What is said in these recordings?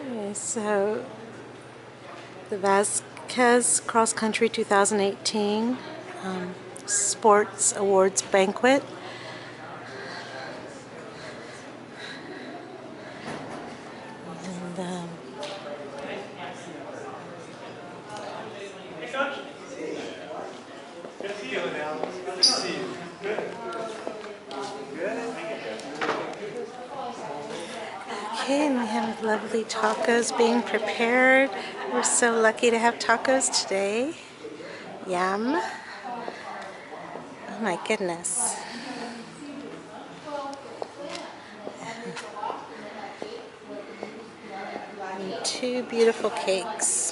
Okay, so the Vasquez Cross Country 2018 Sports Awards Banquet. And Good to see you, Al. Good to see you. Good. Good. okay, and we have lovely tacos being prepared. We're so lucky to have tacos today. Yum. Oh my goodness. And two beautiful cakes.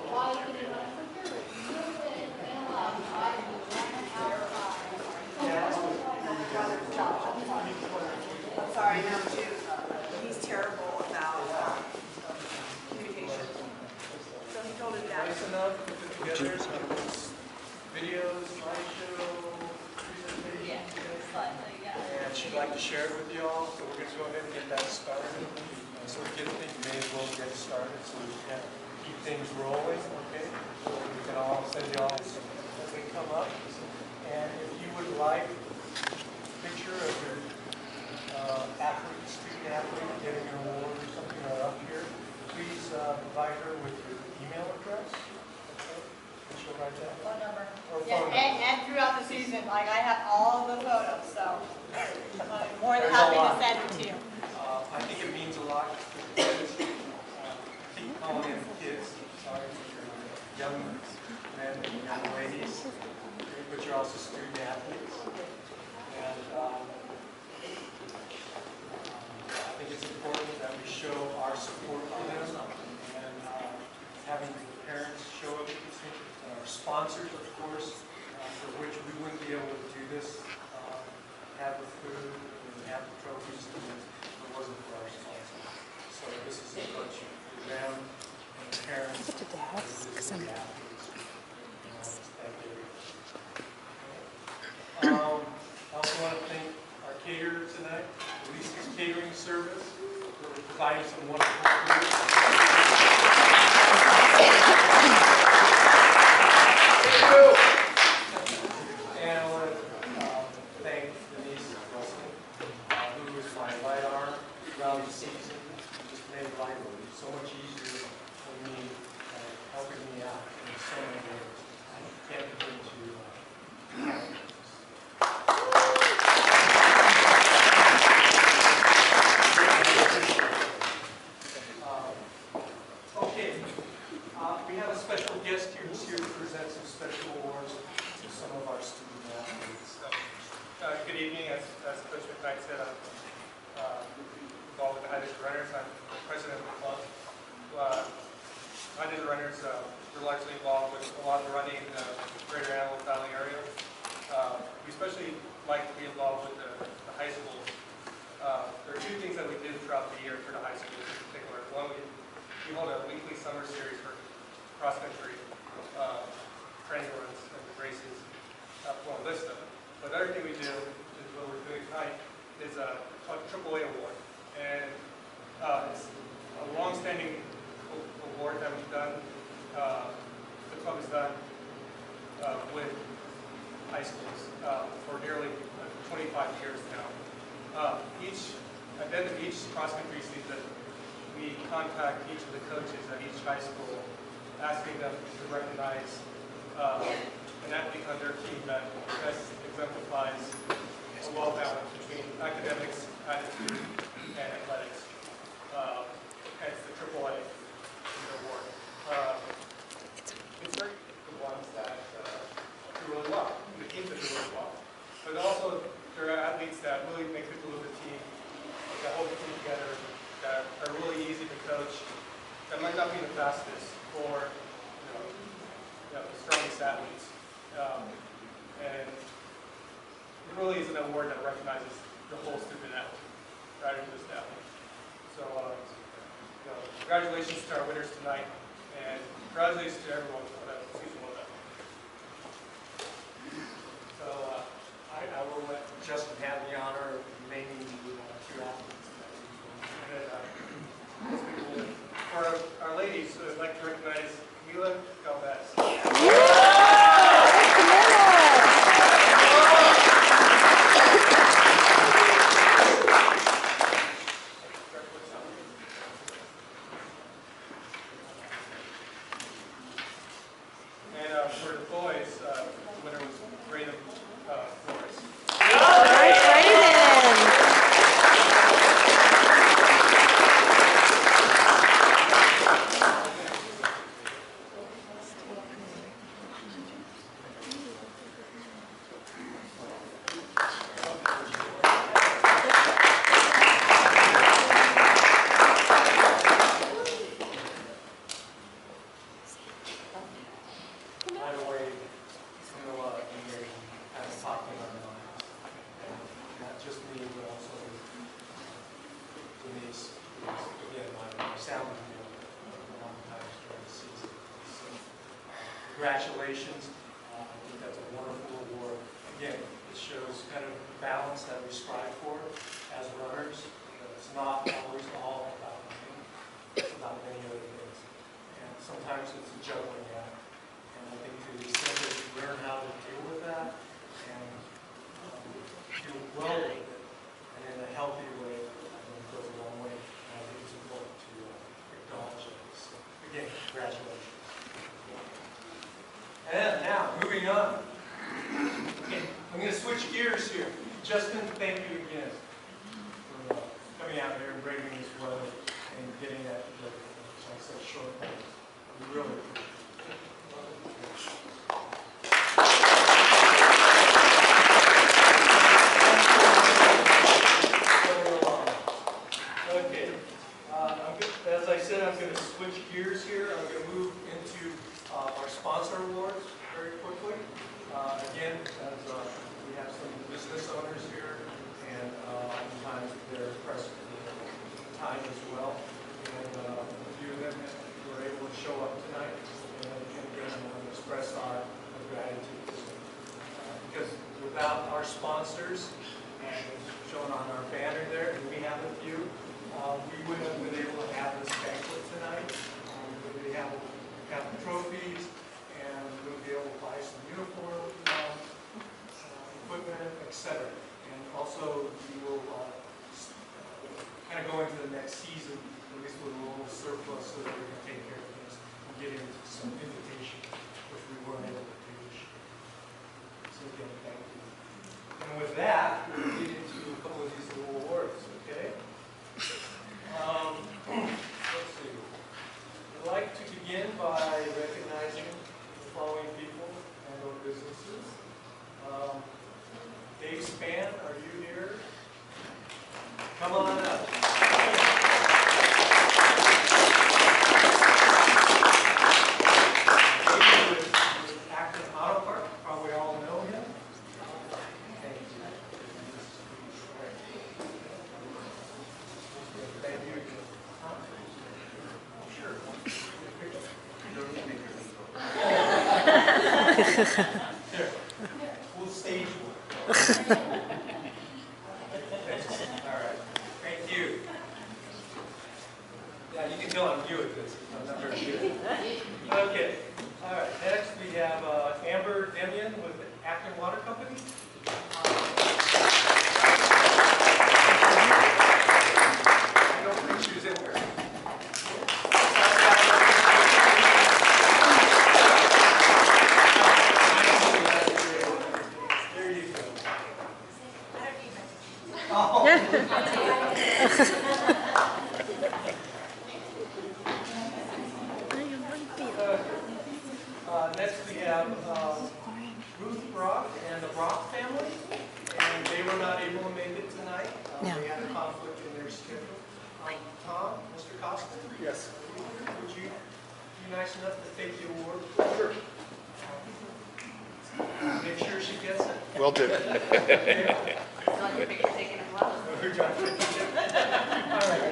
Sorry, no, too. He's terrible about communication. So he told his dad. Nice enough to put together some videos, slideshow, presentation. And she'd like to share it with you all, so we're going to go ahead and get that started. So we may as well get started so we can keep things rolling, okay? We can all send you all as they come up. And if you would like a picture of your athlete, student athlete getting an award or something up here, please provide her with your email address. Okay? And she'll write that. Phone number. Or Yeah, phone number. and throughout the season, like I have all the photos, so I'm more than There's a happy to lot. send it to you. I think it means a lot to the kids. I keep calling in kids, sorry, young men and young ladies, but you're also student athletes. And I think it's important that we show our support for them, and having parents show up, our sponsors, of course, for which we wouldn't be able to do this, have the food and have the trophies if it wasn't for our sponsors. So this is a bunch for them and the parents. Look at the house, 'cause I'm I also want to thank our caterer tonight, Louis Catering Service, for providing some wonderful food. And I want to thank Denise Wilson, who was my right arm throughout the season. Just made life so much easier for me, helping me out in so many ways. I can't begin to okay, we have a special guest here who's here to present some special awards to some of our student athletes. Good evening. As Coach McKnight said, I'm involved with the High District Runners. I'm president of the club. High District Runners, we're largely involved with a lot of the running in the greater Antelope Valley area. We especially like to be involved with the high schools. There are two things that we do throughout the year for the high schools in particular. One, we hold a weekly summer series for cross-country training runs and races. Well, list of them. But the other thing we do, which is what we're doing tonight, is called AAA award. And it's a long-standing award that we've done, the club has done with high schools for nearly 25 years now. At the end of each cross-country season, we contact each of the coaches at each high school, asking them to recognize an athlete on their team that best exemplifies a well balance between academics, attitude, and athletics. Hence the AAA award. It's very the ones that do really well, the teams that do really well. But also there are athletes that really make the glue of the team, that hold the team together, that are really easy to coach, that might not be the fastest or the strongest athletes. And it really is an award that recognizes the whole student athlete, rather than just athlete. So congratulations to our winners tonight, and congratulations to everyone for that season well done. So I will let Justin have the honor of naming the two athletes. and then, for our ladies, I'd like to recognize Camila Galvez. And for the boys, the winner was Braden Flores. Congratulations. I think that's a wonderful award. Again, it shows kind of the balance that we strive for as runners. It's not always all about running. It's about many other things. And sometimes it's a juggling act. And I think to the extent that you learn how to deal with that and do well with it, and in a healthy way, I think it goes a long way. And I think it's important to acknowledge it. So, again, congratulations. And now, moving on. Okay, I'm going to switch gears here. Justin, thank you again for coming out here and braving this weather and getting that together on such short notice. We really appreciate it. Okay, as I said, I'm going to switch gears here. I'm going to move into our sponsor awards very quickly. Again, as we have some business owners here, and oftentimes they're pressed for time as well. And a few of them were able to show up tonight, and again, I want to express our gratitude. Because without our sponsors, as shown on our banner there, and we have a few, we wouldn't have been able to have this banquet tonight. We have the trophies, and we'll be able to buy some uniform equipment, etc. And also, we will kind of go into the next season, at least with a little surplus, so that we can take care of things and get into some invitation, which we weren't able to do this year. So again, thank you. And with that, we'll get into a couple of these little awards, okay? Let's see. I'd like to begin by recognizing the following people and or businesses. Dave Spann, are you here? Come on up. Dave with Acton Auto Park, probably all know him. Thank you. Sure. There. We'll stage one. All right. Thank you. Yeah, you can tell I'm new at this. I'm not very good. Okay. All right. Next we have Amber Demian with the Acton Water Company. I don't think she was in there. Next we have Ruth Brock and the Brock family, and they were not able to make it tonight. They had a conflict in their schedule. Tom, Mr. Costa? Yes. Would you be nice enough to take the award? Sure. Make sure she gets it. Will do. Okay. Not your picture taken as well. We're trying to take it. All right.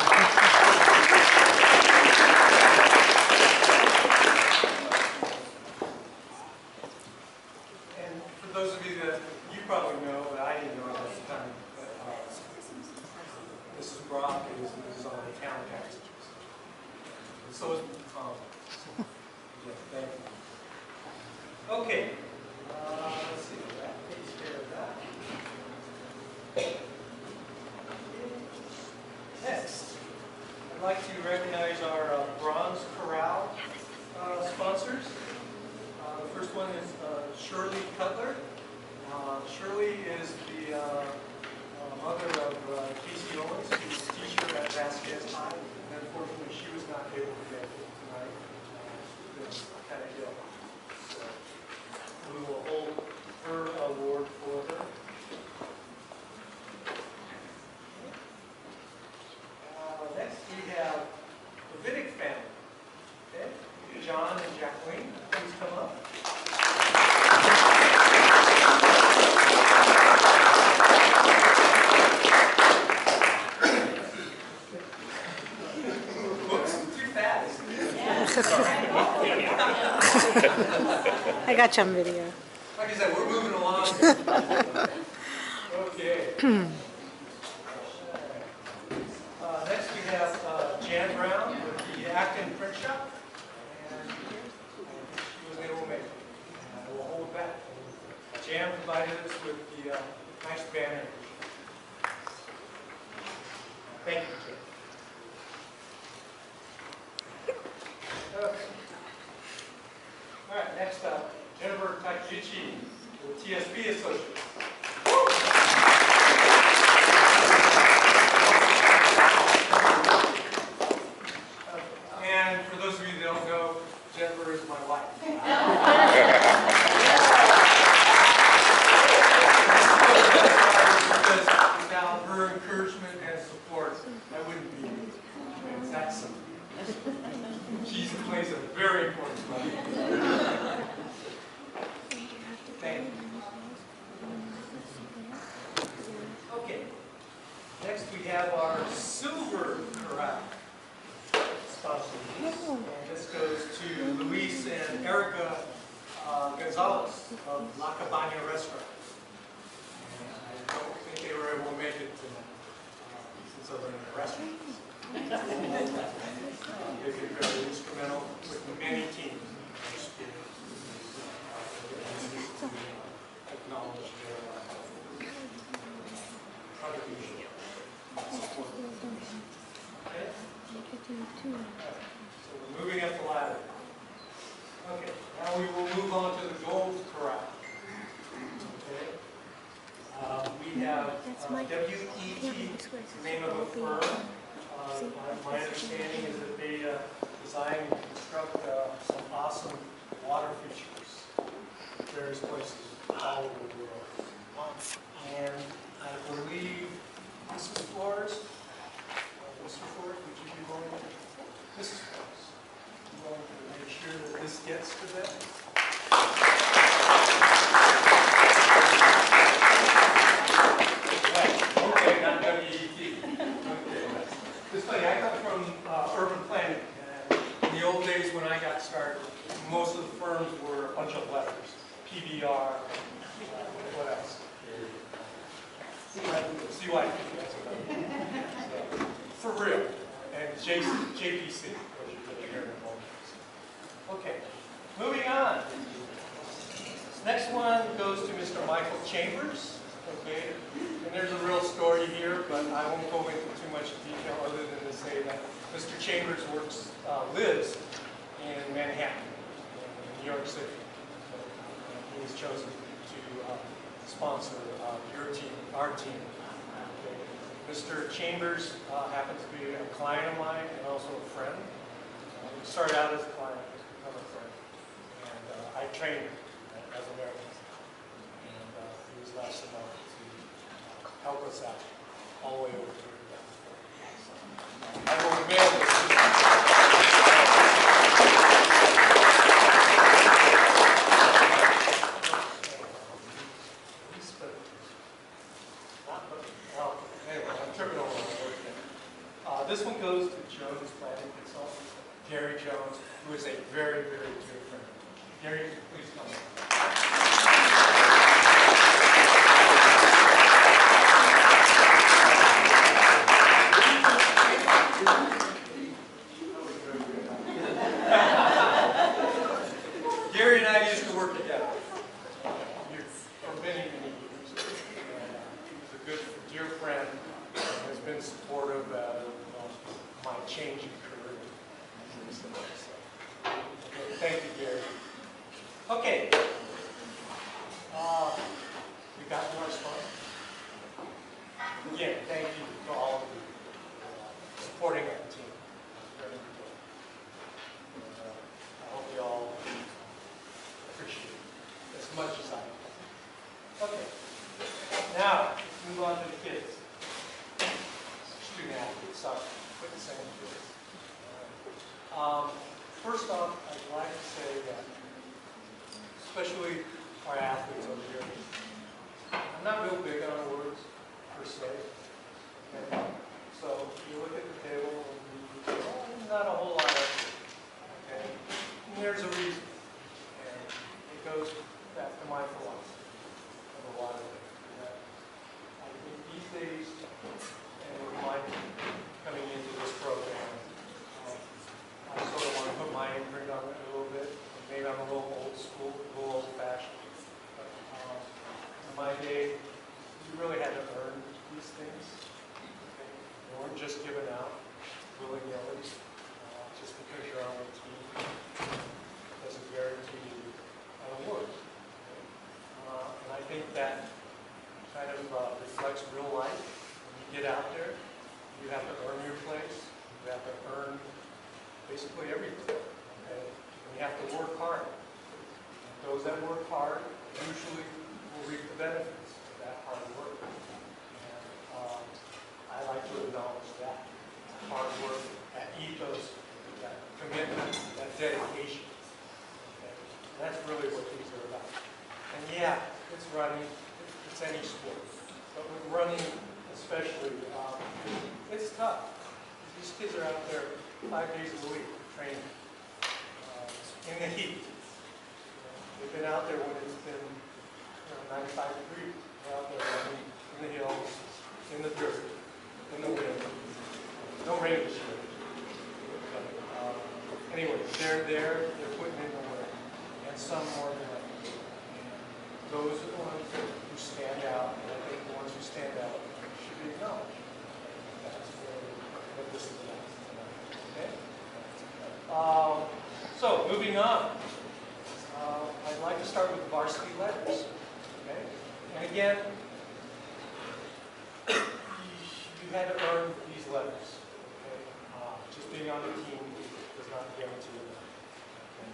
And for those of you that you probably know, but I didn't know at the time, Mrs. Brock is on the town taxes. So is yeah, thank you. Okay. Let's see. That takes care of that. Next, I'd like to recognize our Bronze Corral sponsors. The first one is Shirley Cutler. Shirley is the mother of Casey Owens, who's a teacher at Vasquez High. And unfortunately, she was not able to make it tonight. She's been kind of ill. So we will hold her award for her. Next, we have the Vidic family. Okay? John and Jacqueline, please come up. Whoops, too fast. I got you on video. Like I said, we're moving along. Okay. Next we have Jan Brown with the Acton Print Shop. And she wasn't able to make it. And we'll hold back. Jan provided us with the nice banner. Thank you, Jan. Okay. All right, next up, Jennifer Takichi with TSB Associates. And for those of you that don't know, Jennifer is my wife. Because without her encouragement and support, I wouldn't be here. It's that simple. She plays a very important role. Thank you. Okay. Next we have our Silver Corral sponsors. And this goes to Luis and Erica Gonzalez of La Cabana Restaurant. And I don't think they were able to make it tonight since I was in the restaurant. They've been very instrumental with many teams. Acknowledge their contribution. Okay? So we're moving up the ladder. Okay, now we will move on to the Gold Corral. Okay. We have WET, the name of a firm. My understanding is that they design and construct some awesome water features in various places all over the world. And I believe Mrs. Flores, Mr. Flores, would you be willing to, Mrs. Flores, you willing to make sure that this gets to them? Okay, not WET. Okay. It's funny, I come from urban planning. In the old days when I got started, most of the firms were a bunch of letters. PBR, what else? CYP. So, for real. And JPC. Okay, moving on. Next one goes to Mr. Michael Chambers. Okay, and there's a real story here, but I won't go into too much detail other than to say that Mr. Chambers lives in Manhattan, in New York City. He was chosen to sponsor your team, our team. Okay. Mr. Chambers happens to be a client of mine and also a friend. He started out as a client, has become a friend, and I trained him as a marathon. And he was nice enough to help us out all the way over here. So, I will mail this to you. This one goes to Jones Planning Consultant, Gary Jones, who is a very, very dear friend. Gary, please come. changing career. So, okay, thank you, Gary. Okay. We got more response. Again, thank you to all of you supporting our team. Very important. I hope you all appreciate it as much as I do. Okay. Now, let's move on to the kids. Student athletes, sorry. Quit saying kids. First off, I'd like to say that, especially our athletes over here, I'm not real big on words, per se. Okay? So, you look at the table, and not a whole lot of it. Okay? And there's a reason. And it goes back to my philosophy of a lot of it. That I think these days, and with my coming into this program, I sort of want to put my imprint on it a little bit. Maybe I'm a little old school, a little old fashioned. But in my day, you really had to earn these things. Okay? They weren't just given out willy-nilly. Just because you're on the team doesn't guarantee you an award. Okay? And I think that kind of reflects real life. When you get out there, you have to earn your place. You have to earn basically everything. Okay? And you have to work hard. And those that work hard usually will reap the benefits of that hard work. And I like to acknowledge that hard work, that ethos, that commitment, that dedication. Okay? And that's really what these are about. And yeah, it's running, it's any sport. But with running especially, it's tough. These kids are out there 5 days a week training in the heat. They've been out there when it's been 95 degrees. They're out there running in the hills, in the dirt, in the wind. No rain this year. Anyway, they're there, they're putting in the work, and some more than others. Those are the ones who stand out, and I think the ones who stand out should be acknowledged. That's really what this is about. Okay? So, moving on. I'd like to start with varsity letters. Okay? And again, you had to earn these letters. Okay? Just being on the team does not guarantee it. Okay?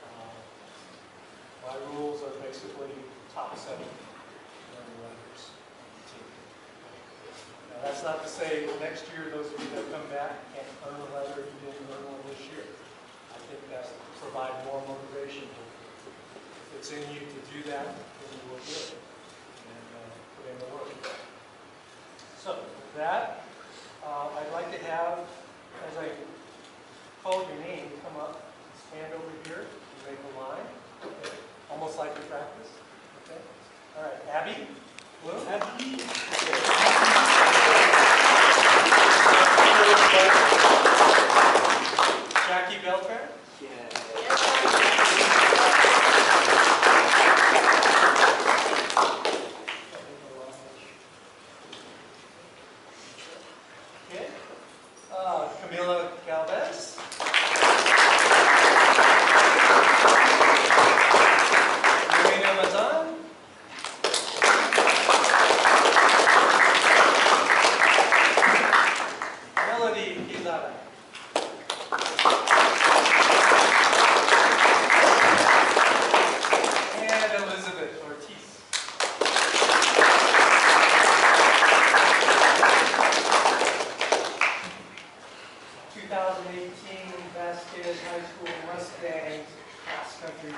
My rules are basically top 7 earning letters on the team. Now, that's not to say next year those of you that come back can't earn a letter if you didn't earn one this year. I think that's to provide more motivation. If it's in you to do that, then you will do it and put in the work. So, with that, I'd like to have, as I call your name, come up, stand over here, make a line, okay? Almost like we practice. Okay? All right, Abby, Blue, Abby. Jackie Beltran. Okay. Camila Galvez. Marina Mazan. Melody Pizarra. And Elizabeth Ortiz. Vasquez High School Mustang cross country.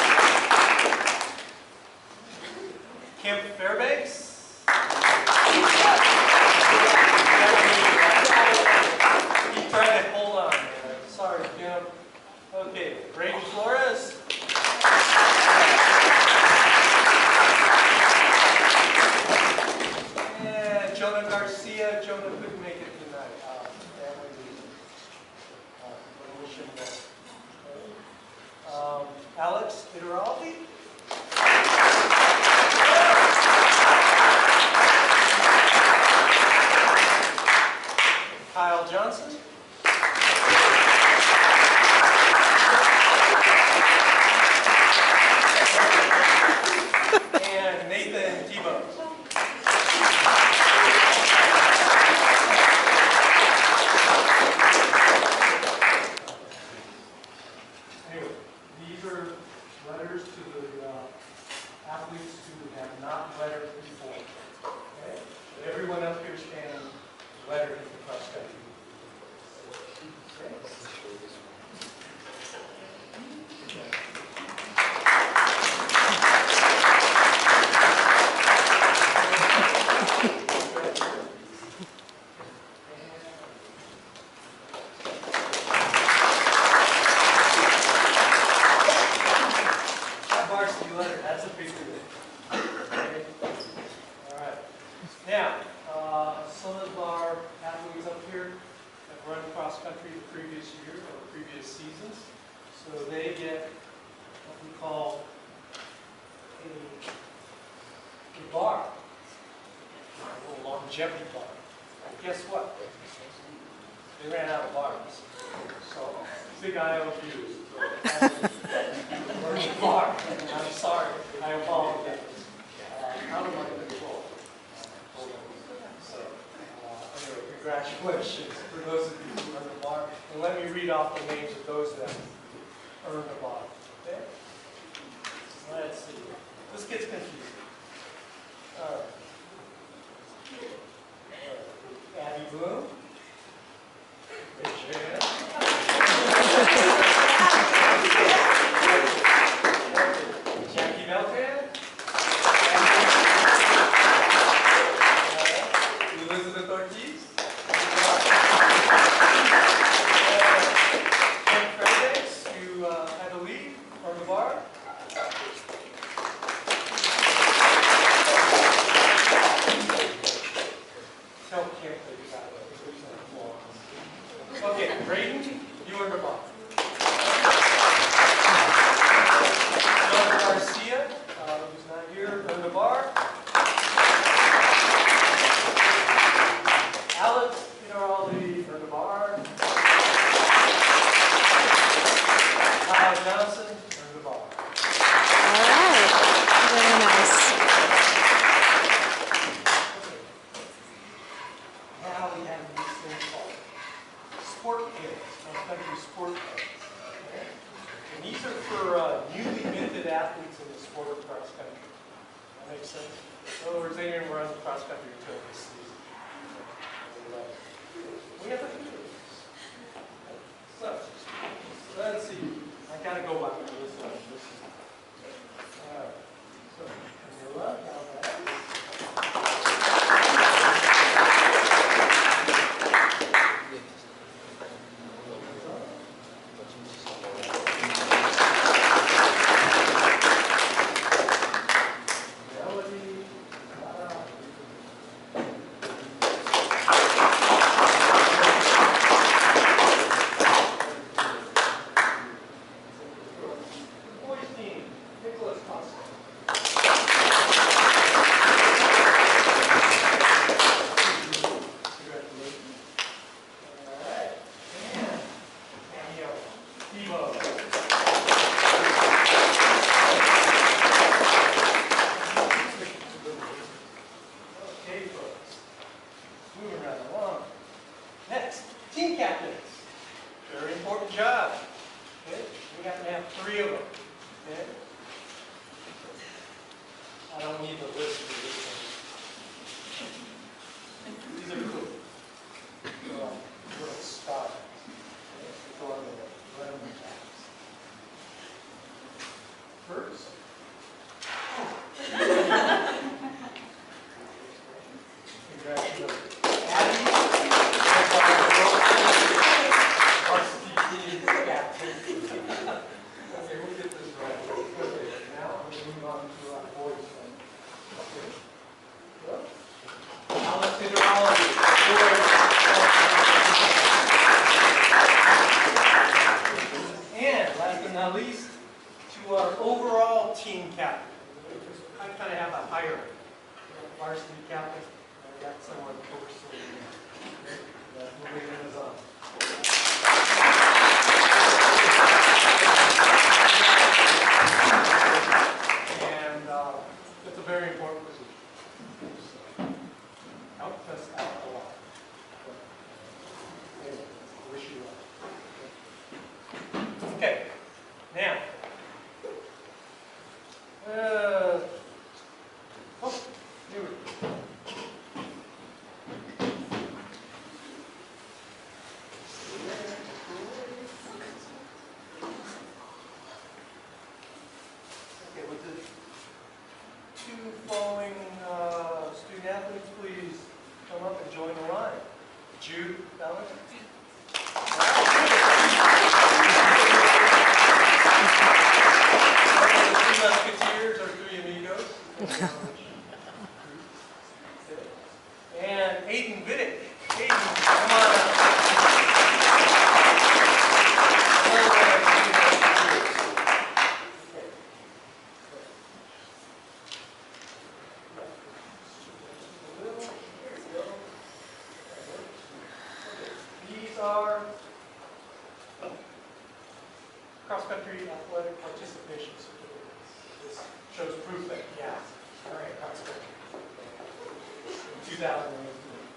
Kim Fairbanks. Keep trying to hold on. Sorry, Kim. Okay, Brayden Flores. And Jonah Garcia. Jonah couldn't make it tonight. Family reasons. Wish him well. Alex Ideraldi. previous year or previous seasons. So they get what we call a bar, a little longevity bar. And guess what? They ran out of bars. So big IOUs. Bar. I'm sorry. I apologize. Out of my control. So anyway, congratulations for those of you who earned the bar. And let me read off the names of those that earned the bar. Okay? Let's see. This gets confusing. All right. Abby Bloom. Raise your hand. Jackie Melcan. Elizabeth Ortiz. Frank Frederick, who had to leave from the bar. Okay, Braden, you earned a bar. John Garcia, who's not here, earned a bar. Alex Pinaraldi earned a bar. Kyle Johnson earned a bar. All right. Very nice. Now we have these things called sport pins, country sport pins. Okay? And these are for newly minted athletes in the sport of cross country. That makes sense? In other words, they didn't run cross country until this season. We have a few of these. So, let's see. I gotta go by this one. All right. So, Camilla, cross-country athletic participation certificates. This shows proof that he has. All right, cross-country. In 2018.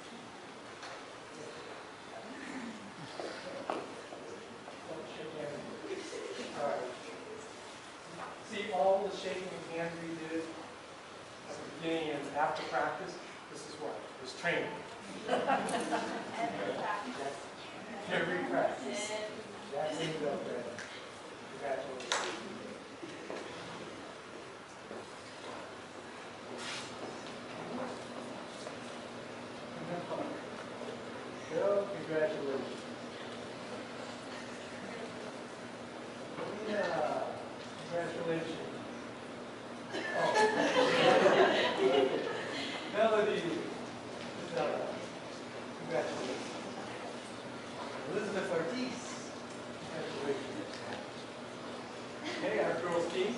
All right. See all the shaking of hands we did at the beginning and after practice? This is what? It was training. Every practice. That's it up there. Congratulations. Go, congratulations. Yeah, congratulations. Oh. Melody. Congratulations. Elizabeth Ortiz. Congratulations. Okay, our girls team.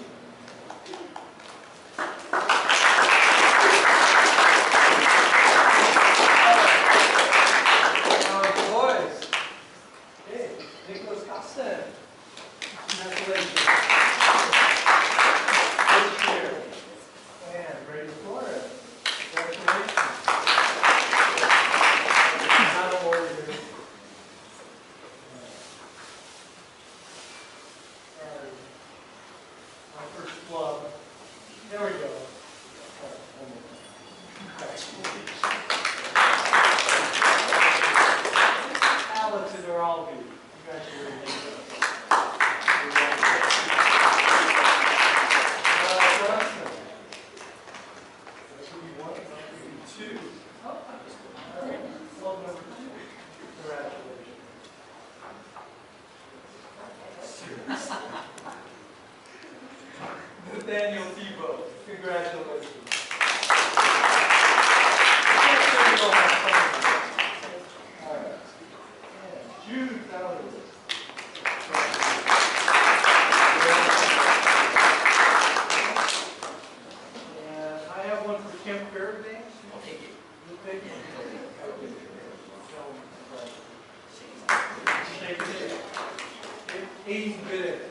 Our boys. Okay, Nicholas Costa. Congratulations. First year. And Brady Flores. Congratulations. Not a warrior. My first club. There we go. Alex and Oralby. Congratulations. Johnson. That's who you want. Two. All right. Club number 2. Congratulations. Nathaniel Tebow. Congratulations. All right. Jude Fowler. And I have one for Kim Fairbanks. I'll take it. You'll take it? Shake it. 80 bit.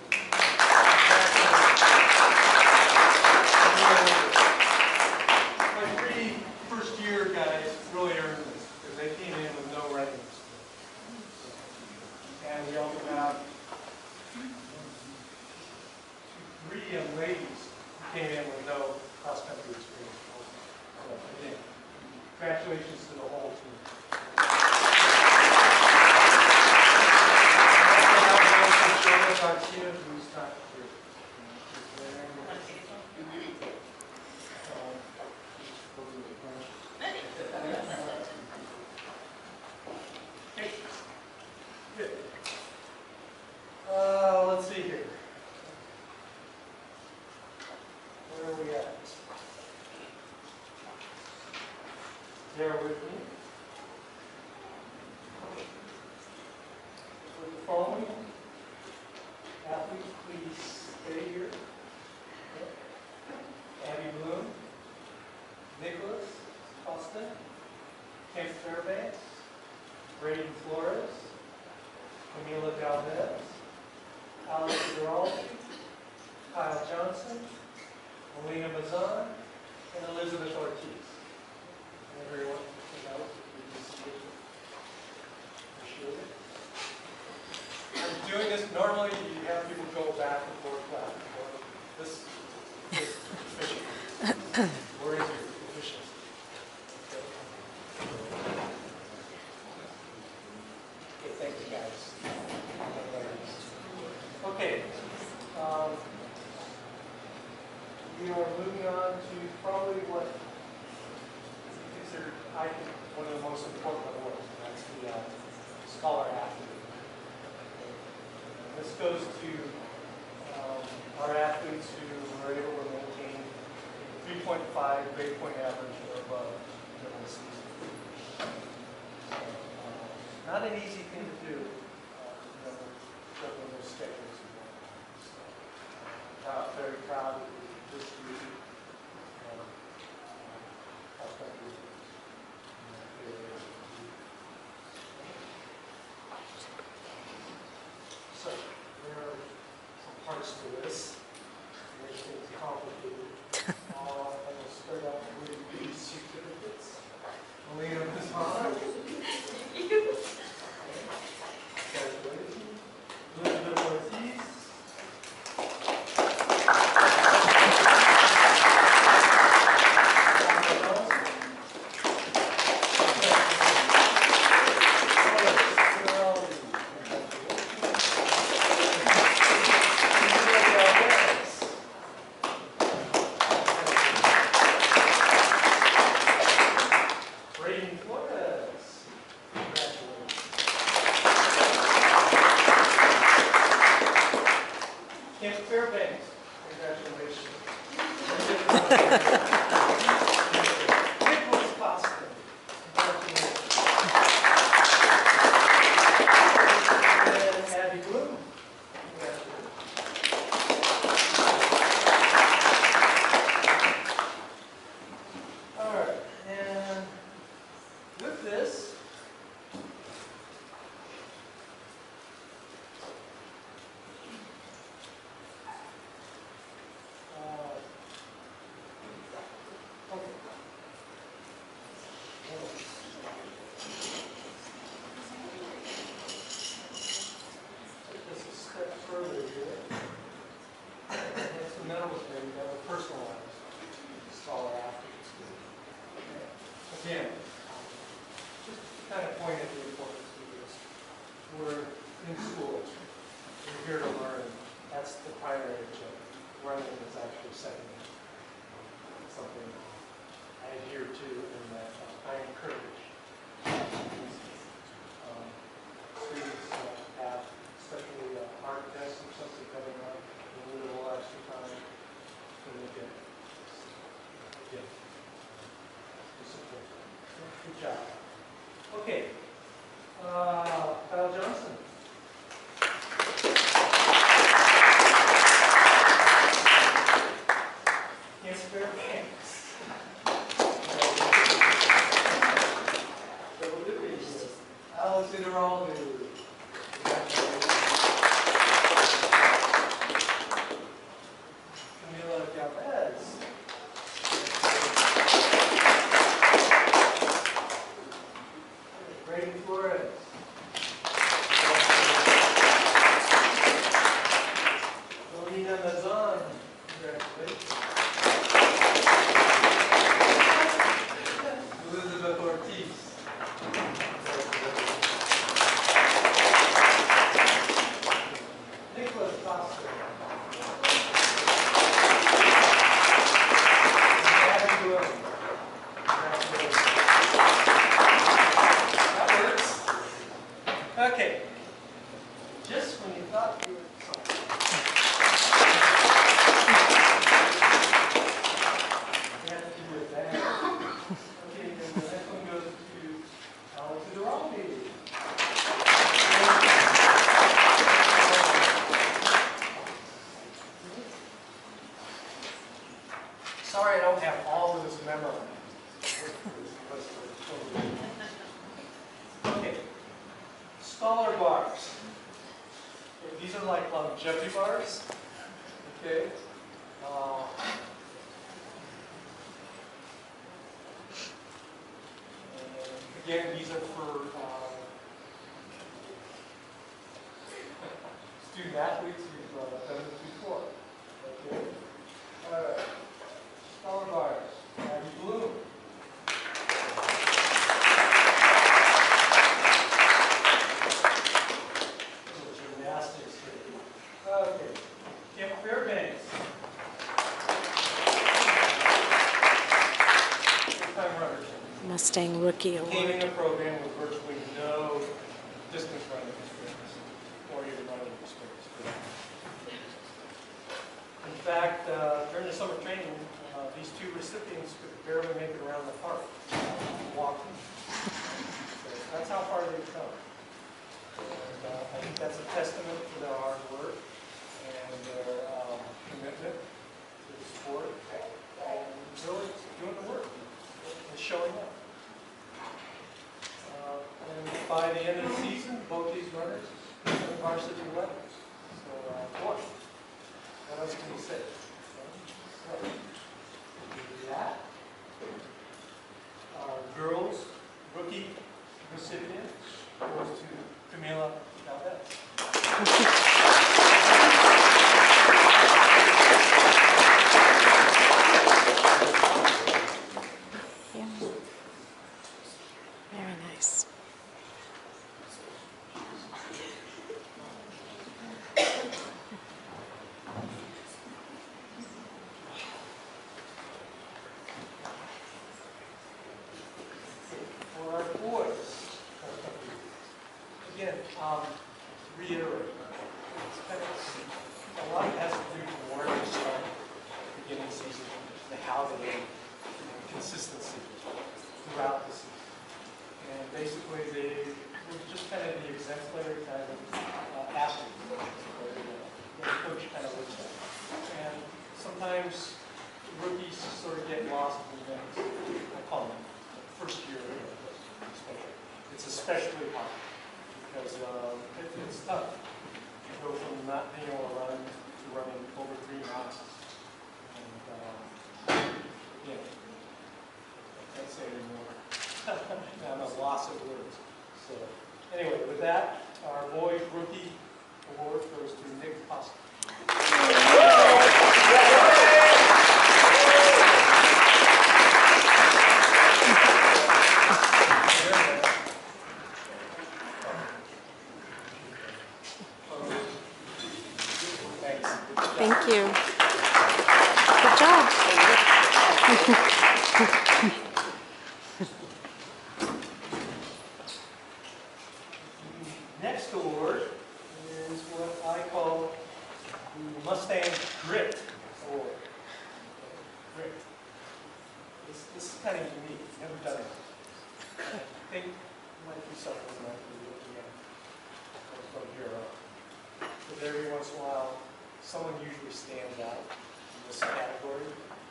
My 3 first-year guys really earned this because they came in with no writing experience. And we also have 3 young ladies who came in with no cross-country experience. So again, congratulations to the whole team. Garcia, who's not here. Okay. Good. Let's see here. Where are we at? Bear with me. With the following. Athletes, please stay here. Abby Bloom, Nicholas Costa, Kent Fairbanks, Brady Flores, Camila Galvez, Alex Giraldi, Kyle Johnson, Melina Mazan, and Elizabeth Ortiz. And everyone else, appreciate it. I'm doing this normally, you have people go back and forth, back and forth. This is efficient. Where is your efficiency? Okay, thank you guys. Okay. We are moving on to probably what is considered, I think, one of the most important awards, and that's the Scholar Athlete. This goes to our athletes who were able to maintain a 3.5 grade point average or above during the season. So, not an easy thing to do, juggling those schedules. So, very proud of this group. So, there are in school, you're here to learn. That's the primary objective. Running is actually secondary. It's something I adhere to and that I encourage. Students have, especially art tests or something coming up, a little extra time to look at. Yeah. Good job. Okay. Kyle Johnson. Yes, fair thanks. Alexander Aldu. Camila Galvez. Brady Flores. Lorena Nazan. Congratulations. Elizabeth Ortiz. Nicholas Costa. Abby Williams. Congratulations. That works. Okay. Just when you thought you were something. You have to do it back. Okay, then the next one goes to Alex Duraldi. Sorry, I don't have all of this memorized. Okay, scholar bars. Okay, these are like longevity bars. Okay. And again, these are for student athletes who've done this before. Okay. All right. Scholar bars. Abby Bloom. Gymnastics here. Okay. Kim Fairbanks. First-time runner. Mustang Rookie Came in Award. the program with virtually no distance running experience or even running experience. In fact, during the summer training, these two recipients could barely make it around the park walking. So that's how far they've come. And I think that's a testament to their hard work and their commitment to the sport and really doing the work and showing up. And by the end of the season, both these runners are varsity runners. So, boy, what else can you say? So, that. Girls rookie recipient goes to Camila Galvez. Yeah. Very nice. For our boys, again, reiterate, it's kind of, a lot has to do with where they start beginning season, the how they consistency throughout the season. And basically, they were just kind of the exemplary kind of athlete that the coach kind of looks at. And sometimes rookies sort of get lost in the mix. I call them first year. It's especially hard because it's tough. You go from not being able to run to running over 3 miles. And yeah, I can't say anymore. I'm a loss of words. So anyway, with that, our boys rookie award goes to Nick Costa. Thank you. Good job. Next award is what I call the Mustang Grit Award. Grit. This is kind of unique. Never done it. I think it might be something that we're looking at from here up. But every once in a while, someone usually stands out in this category.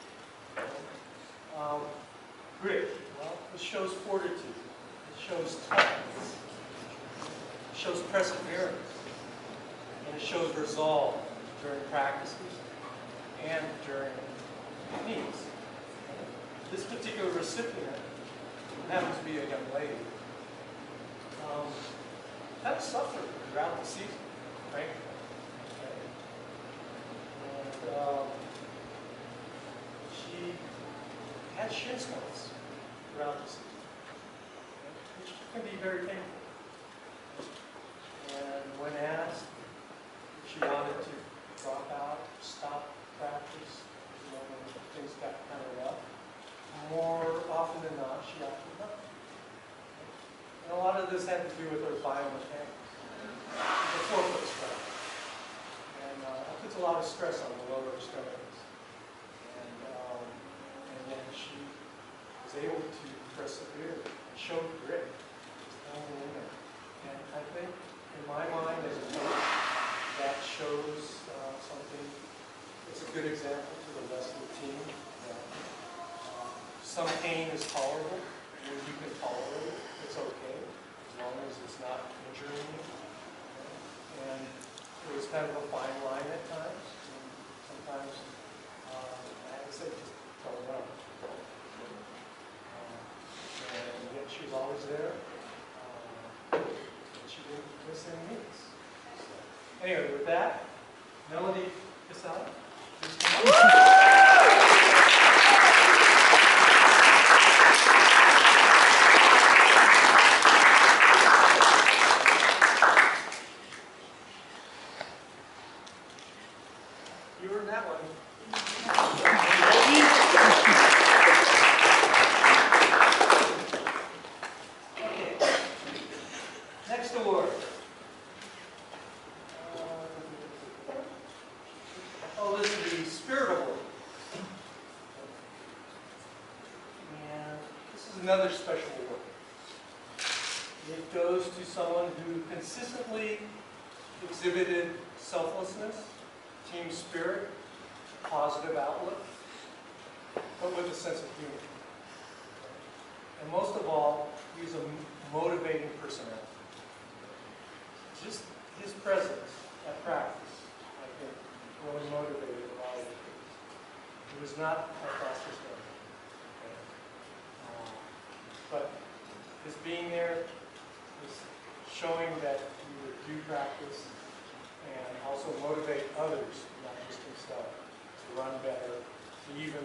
Grit. Well, it shows fortitude. It shows toughness. It shows perseverance. And it shows resolve during practices and during meets. This particular recipient happens to be a young lady. Kind of suffered throughout the season, frankly. And she had shin splints throughout the season, which can be very painful. And when asked if she wanted to drop out, stop practice, when things got kind of rough, more often than not, she opted not. And a lot of this had to do with her biomechanics. She's a forefoot strike. And that puts a lot of stress on the lower extremities. And then she was able to persevere and show grit, just hanging in there. And I think, in my mind, as a coach, that shows something. It's a good example to the rest of the team. Some pain is tolerable. When you can tolerate it, it's okay, as long as it's not injuring you. And it was kind of a fine line at times. And sometimes I would say just don't run. And yet she was always there. She didn't miss any meets. So, anyway, with that, Melody Casada, please come on. You were in that one. Okay. Next award. Oh, this is the Spirit Award. And this is another special award. It goes to someone who consistently exhibited selflessness, team spirit, positive outlook, but with a sense of humor. And most of all, he's a motivating personality. Just his presence at practice, I think, really motivated a lot of the kids. He was not our fastest guy. Okay? But his being there was showing that he would do practice and also motivate others, not just himself, to run better, to even,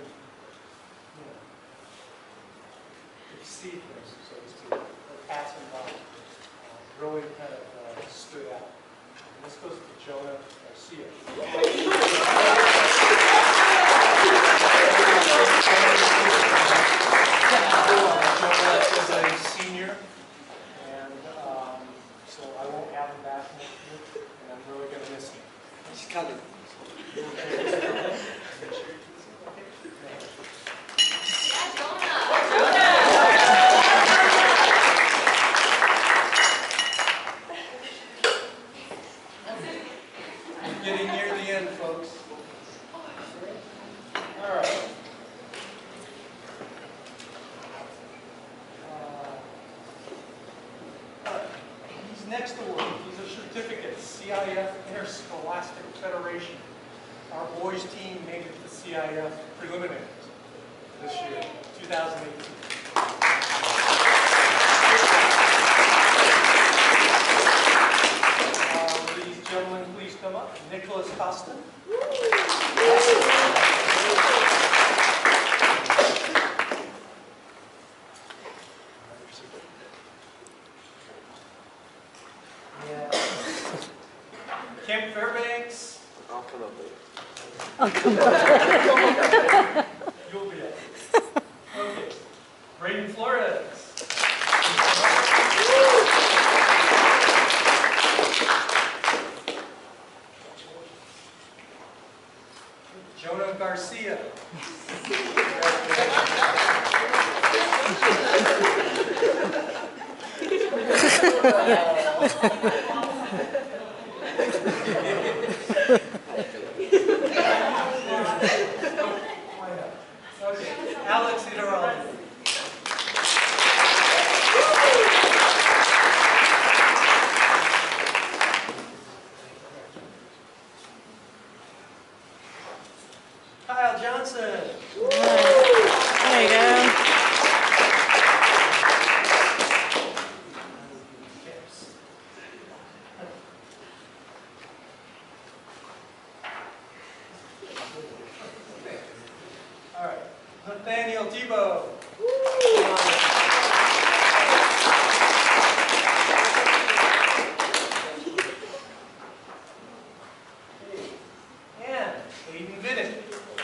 exceed things, so to speak, or pass him by. Really kind of stood out. And this goes to Jonah Garcia. Jonah is a senior, and so I won't have him back next year. I'm really going to miss him. He's coming. We're getting near the end, folks. All right. These next awards, these are certificates, CIF Interscholastic Federation. Our boys team made it to CIF preliminaries this year, 2018. Will these gentlemen please come up? Nicholas Costin. Kemp Fairbanks. I'll come up with it. I'll come over. You'll be it. Okay. Braden Flores. Jonah Garcia. Okay, Alex Idaraldi. Kyle Johnson. There you go. All right, Nathaniel Tebow. And Aiden Vidic.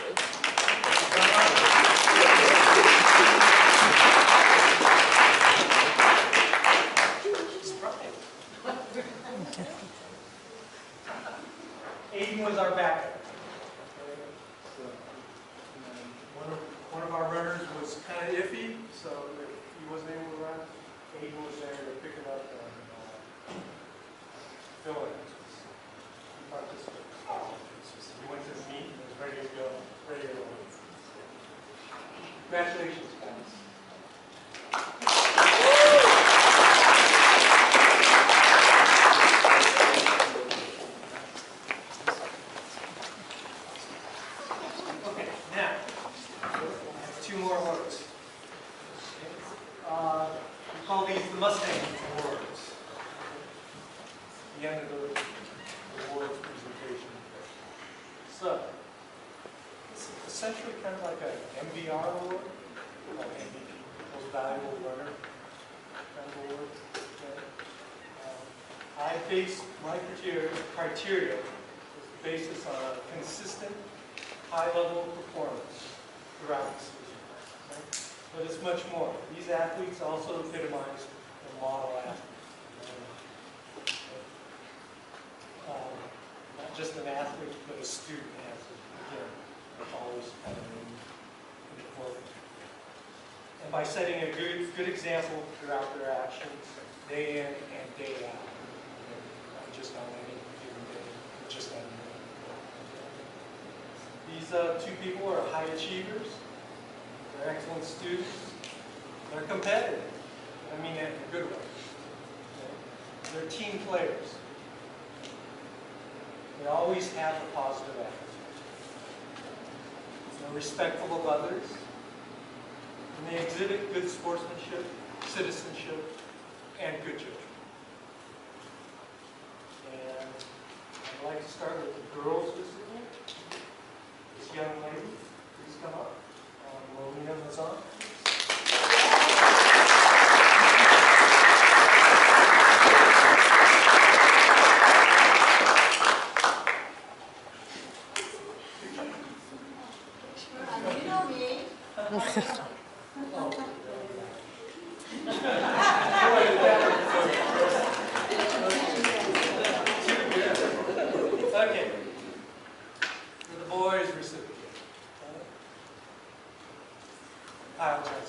Aiden was our backup. One of our runners was kind of iffy, so if he wasn't able to run, Aiden was there to pick it up and fill it. He participated. He went to the meet and was ready to go, ready to run. Congratulations, guys. Okay, now, I have two more awards. We call these the Mustang Awards. The end of the awards presentation. So, it's essentially kind of like an MVR award, like MVP, Most Valuable Runner kind of award. Okay. I base my criteria is basis on a consistent, high-level performance throughout the season. Okay? But it's much more. These athletes also epitomize the model athlete. Not just an athlete, but a student athlete. Again, always kind of in the quote. And by setting a good example throughout their actions, day in and day out. Not just on any given day, but just on any. These two people are high achievers. They're excellent students. They're competitive. I mean that in a good way. Okay? They're team players. They always have a positive attitude. They're respectful of others. And they exhibit good sportsmanship, citizenship, and good judgment. And I'd like to start with the girls this evening. This young lady, please come up. Melina Mazan. You know me. Okay. For the boys, recipient. Kyle Johnson.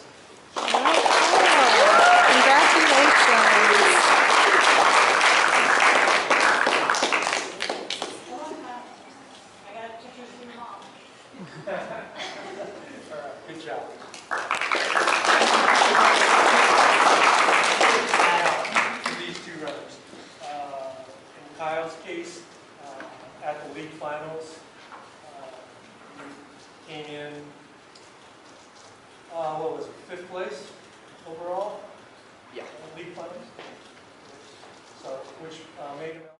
Congratulations. I got pictures from your mom. All right, good job. Now, these two runners. In Kyle's case, at the league finals, he came in, what was it, 5th place overall? Yeah. League finals. So, which made him